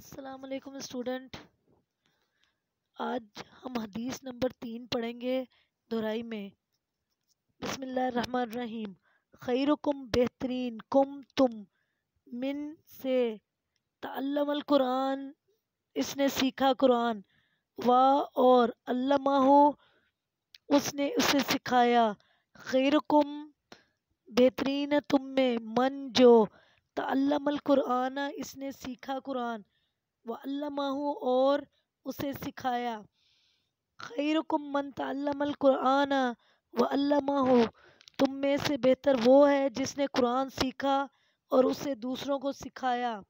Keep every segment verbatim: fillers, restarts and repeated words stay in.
السلام علیکم اسٹوڈنٹ، آج ہم حدیث نمبر تین پڑھیں گے دہرائی میں۔ بسم اللہ الرحمن الرحیم۔ خیرکم بہترین کم تم من سے تعلم القرآن، اس نے سیکھا قرآن، وا اور علمہ اس نے اسے سکھایا۔ خیرکم بہترین تم میں، من جو تعلم القرآن اس نے سیکھا قرآن، وعلمہ اور اسے سکھایا۔ خیرکم من تعلم القرآن وعلمہ، تم میں سے بہتر وہ ہے جس نے قرآن سیکھا اور اسے دوسروں کو سکھایا۔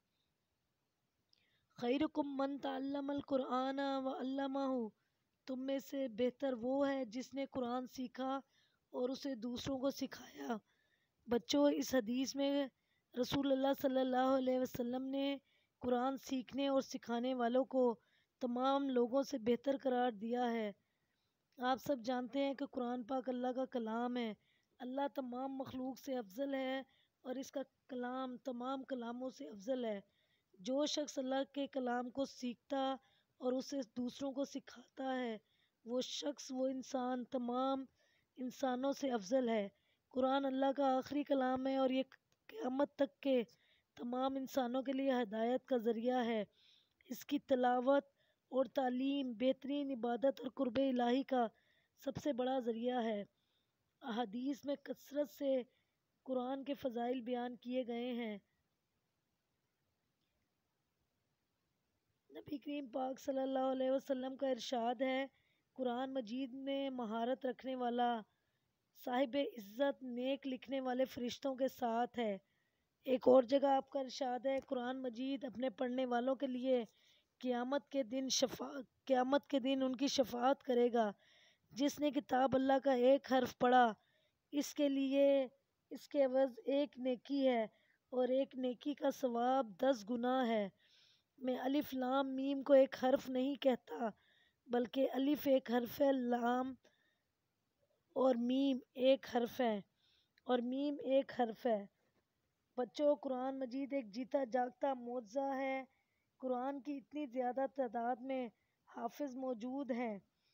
خیرکم من تعلم القرآن وعلمہ، تم میں سے بہتر وہ ہے جس نے قرآن سیکھا اور اسے دوسروں کو سکھایا۔ بچوں، اس حدیث میں رسول اللہ صلی اللہ علیہ وسلم نے قرآن سیکھنے اور سکھانے والوں کو تمام لوگوں سے بہتر قرار دیا ہے۔ آپ سب جانتے ہیں کہ قرآن پاک اللہ کا کلام ہے۔ اللہ تمام مخلوق سے افضل ہے اور اس کا کلام تمام کلاموں سے افضل ہے۔ جو شخص اللہ کے کلام کو سیکھتا اور اسے دوسروں کو سکھاتا ہے، وہ شخص وہ انسان تمام انسانوں سے افضل ہے۔ قرآن اللہ کا آخری کلام ہے اور یہ قیامت تک کے تمام انسانوں کے لیے ہدایت کا ذریعہ ہے۔ اس کی تلاوت اور تعلیم بہترین عبادت اور قرب الہی کا سب سے بڑا ذریعہ ہے۔ احادیث میں کثرت سے قرآن کے فضائل بیان کیے گئے ہیں۔ نبی کریم پاک صلی اللہ علیہ وسلم کا ارشاد ہے، قرآن مجید میں مہارت رکھنے والا صاحب عزت نیک لکھنے والے فرشتوں کے ساتھ ہے۔ ایک اور جگہ آپ کا ارشاد ہے، قرآن مجید اپنے پڑھنے والوں کے لیے قیامت کے دن شفا قیامت کے دن ان کی شفاعت کرے گا۔ جس نے کتاب اللہ کا ایک حرف پڑھا، اس کے لیے اس کے عوض ایک نیکی ہے اور ایک نیکی کا ثواب دس گنا ہے۔ میں الف لام میم کو ایک حرف نہیں کہتا، بلکہ الف ایک حرف ہے، لام اور میم ایک حرف ہے اور میم ایک حرف ہے۔ بچوں، قرآن مجید ایک جیتا جاگتا معجزہ ہے۔ قرآن کی اتنی زیادہ تعداد میں حافظ موجود ہیں۔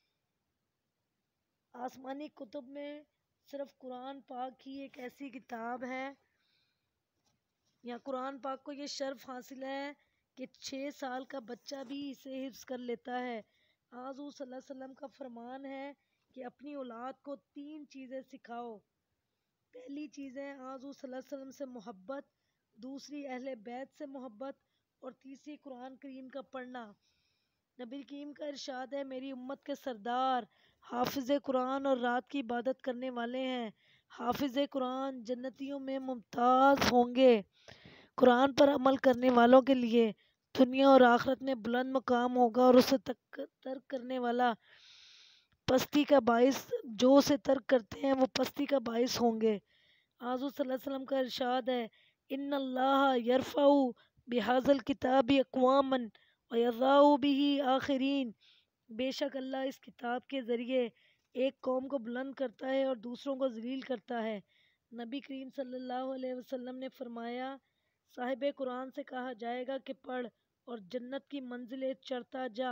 آسمانی کتب میں صرف قرآن پاک ہی ایک ایسی کتاب ہے، یا قرآن پاک کو یہ شرف حاصل ہے کہ چھ سال کا بچہ بھی اسے حفظ کر لیتا ہے۔ حضور صلی اللہ علیہ وسلم کا فرمان ہے کہ اپنی اولاد کو تین چیزیں سکھاؤ۔ پہلی چیز ہے حضور صلی اللہ علیہ وسلم سے محبت، دوسری اہل بیت سے محبت اور تیسری قرآن کریم کا پڑھنا۔ نبی کریم کا ارشاد ہے، میری امت کے سردار حافظ قرآن اور رات کی عبادت کرنے والے ہیں۔ حافظ قرآن جنتیوں میں ممتاز ہوں گے۔ قرآن پر عمل کرنے والوں کے لیے دنیا اور آخرت میں بلند مقام ہوگا اور اسے ترک کرنے والا پستی کا باعث جو اسے ترک کرتے ہیں وہ پستی کا باعث ہوں گے۔ حضور صلی اللہ علیہ وسلم کا ارشاد ہے، ان اللہ یرفع بہذا الکتاب اقواما ویضع بہ آخرین، بے شک اللہ اس کتاب کے ذریعے ایک قوم کو بلند کرتا ہے اور دوسروں کو ذلیل کرتا ہے۔ نبی کریم صلی اللہ علیہ وسلم نے فرمایا، صاحب قرآن سے کہا جائے گا کہ پڑھ اور جنت کی منزلیں چڑھتا جا۔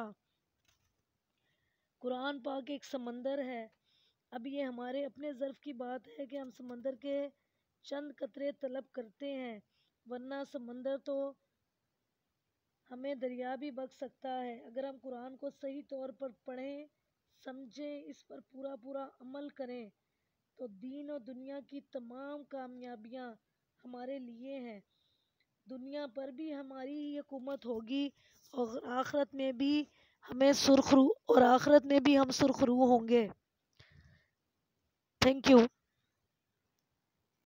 قرآن پاک ایک سمندر ہے۔ اب یہ ہمارے اپنے ظرف کی بات ہے کہ ہم سمندر کے چند قطرے طلب کرتے ہیں، ورنہ سمندر تو ہمیں دریا بھی بک سکتا ہے۔ اگر ہم قرآن کو صحیح طور پر پڑھیں، سمجھیں، اس پر پورا پورا عمل کریں تو دین و دنیا کی تمام کامیابیاں ہمارے لیے ہیں۔ دنیا پر بھی ہماری ہی حکومت ہوگی اور آخرت میں بھی ہمیں سرخرو اور آخرت میں بھی ہم سرخرو ہوں گے۔ Thank you.